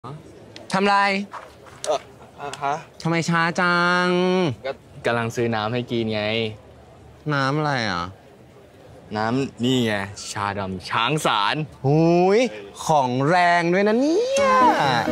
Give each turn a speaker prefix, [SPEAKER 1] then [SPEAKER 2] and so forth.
[SPEAKER 1] ทำไร
[SPEAKER 2] ฮะ
[SPEAKER 1] ทำไมช้าจัง
[SPEAKER 2] ก็กำลังซื้อน้ำให้กินไง
[SPEAKER 1] น้ำอะไรอ่ะ
[SPEAKER 2] น้ำนี่ไงชาดำช้างสาร
[SPEAKER 1] หูยของแรงด้วยนะเนี่ย